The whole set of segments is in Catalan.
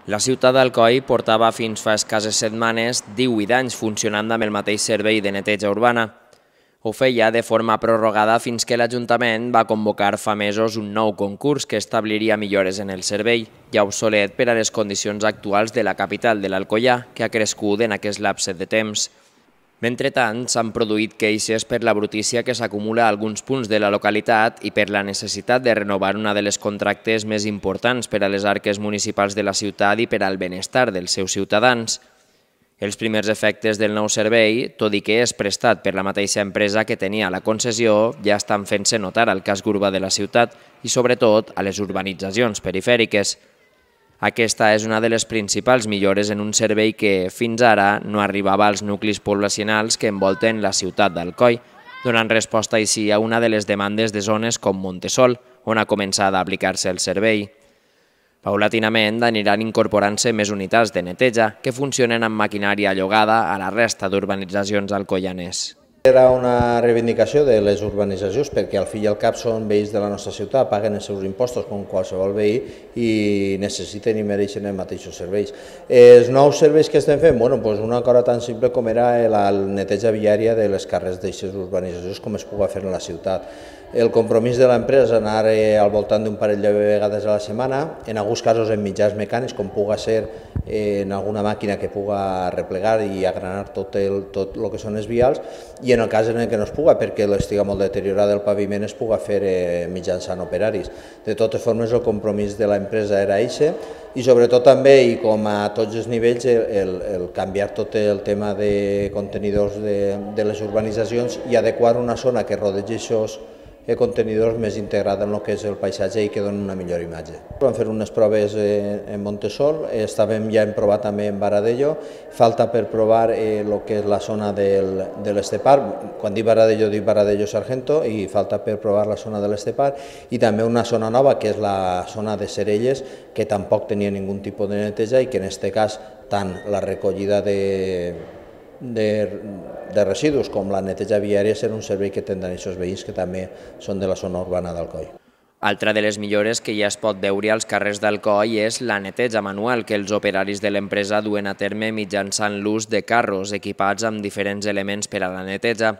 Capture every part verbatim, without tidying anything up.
La ciutat d'Alcoi portava fins fa escasses setmanes divuit anys funcionant amb el mateix servei de neteja urbana. Ho feia de forma prorrogada fins que l'Ajuntament va convocar fa mesos un nou concurs que establiria millores en el servei, ja obsolet per a les condicions actuals de la capital de l'Alcoià, que ha crescut en aquest lapse de temps. Mentrestant, s'han produït queixes per la brutícia que s'acumula a alguns punts de la localitat i per la necessitat de renovar una de les contractes més importants per a les arques municipals de la ciutat i per al benestar dels seus ciutadans. Els primers efectes del nou servei, tot i que és prestat per la mateixa empresa que tenia la concessió, ja estan fent-se notar al casc urbà de la ciutat i, sobretot, a les urbanitzacions perifèriques. Aquesta és una de les principals millores en un servei que, fins ara, no arribava als nuclis poblacionals que envolten la ciutat d'Alcoi, donant resposta així a una de les demandes de zones com Montesol, on ha començat a aplicar-se el servei. Paulatinament aniran incorporant-se més unitats de neteja que funcionen amb maquinària llogada a la resta d'urbanitzacions alcoianes. Era una reivindicació de les urbanitzacions perquè al fi i al cap són veïns de la nostra ciutat, paguen els seus impostos com qualsevol veí i necessiten i mereixen els mateixos serveis. Els nous serveis que estem fent, bueno, doncs una cosa tan simple com era la neteja viària de les carrers d'aquestes urbanitzacions com es pugui fer en la ciutat. El compromís de l'empresa és anar al voltant d'un parell de vegades a la setmana, en alguns casos en mitjans mecànics, com puga ser en alguna màquina que puga replegar i agranar tot el, tot el que són els vials, i en el cas en què no es puga, perquè l'estiga molt deteriorat el paviment, es puga fer eh, mitjançant operaris. De totes formes, el compromís de l'empresa era eixe, i sobretot també, i com a tots els nivells, el, el, el canviar tot el tema de contenidors de, de les urbanitzacions i adequar una zona que rodeja aquests contenidors més integrada en el que és el paisatge i que dona una millor imatge. Vam fer unes proves en Montesol, estàvem ja en provar també en Baradello, falta per provar el que és la zona del, de l'Estepar, quan dic Baradello dic Baradello Sargento, i falta per provar la zona de l'Estepar, i també una zona nova que és la zona de Cerelles, que tampoc tenia ningú tipus de neteja i que en aquest cas tant la recollida de De, de residus com la neteja viària serà un servei que tindran aquests veïns que també són de la zona urbana d'Alcoi. Altra de les millores que ja es pot veure als carrers d'Alcoi és la neteja manual que els operaris de l'empresa duen a terme mitjançant l'ús de carros equipats amb diferents elements per a la neteja.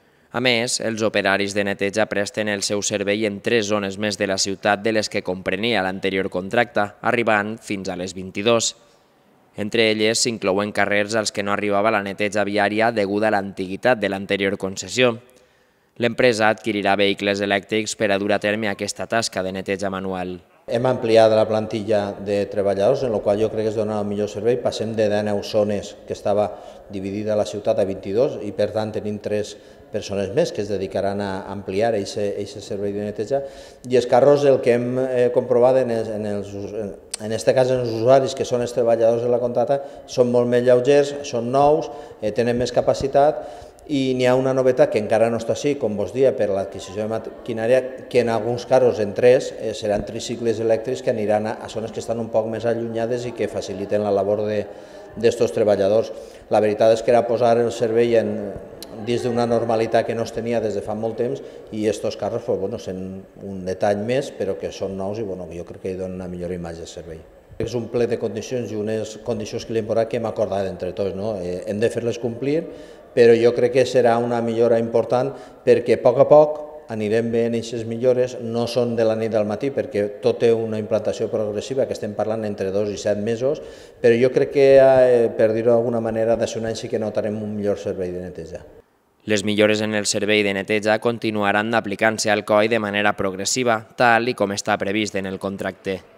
A més, els operaris de neteja presten el seu servei en tres zones més de la ciutat de les que comprenia l'anterior contracte, arribant fins a les vint-i-dos. Entre elles s'inclouen carrers als que no arribava la neteja viària deguda a l'antiguitat de l'anterior concessió. L'empresa adquirirà vehicles elèctrics per a dur a terme aquesta tasca de neteja manual. Hem ampliat la plantilla de treballadors, en la qual jo crec que es dona el millor servei. Passem de deu zones que estava dividida la ciutat a vint-i-dos i per tant tenim tres persones més que es dedicaran a ampliar aquest servei de neteja. I els carros, el que hem comprovat en els, en els en aquest cas els usuaris, que són els treballadors de la contracta, són molt més lleugers, són nous, tenen més capacitat i n'hi ha una novetat que encara no està així, com vos dia, per l'adquisició de maquinària, que en alguns casos, en tres, seran tricicles elèctrics que aniran a zones que estan un poc més allunyades i que faciliten la labor d'estos treballadors. La veritat és que era posar el servei en, dins d'una normalitat que no es tenia des de fa molt temps i aquests carros pues, bueno, són un detall més, però que són nous i bueno, jo crec que hi donen una millor imatge al servei. És un ple de condicions i unes condicions que li hem posat que hem acordat entre tots. No? Eh, hem de fer-les complir, però jo crec que serà una millora important perquè a poc a poc anirem veient aquestes millores, no són de la nit al matí perquè tot té una implantació progressiva que estem parlant entre dos i set mesos, però jo crec que, eh, per dir-ho d'alguna manera, de ser un any sí que notarem un millor servei de neteja. Les millores en el servei de neteja continuaran aplicant-se al Alcoi de manera progressiva, tal i com està previst en el contracte.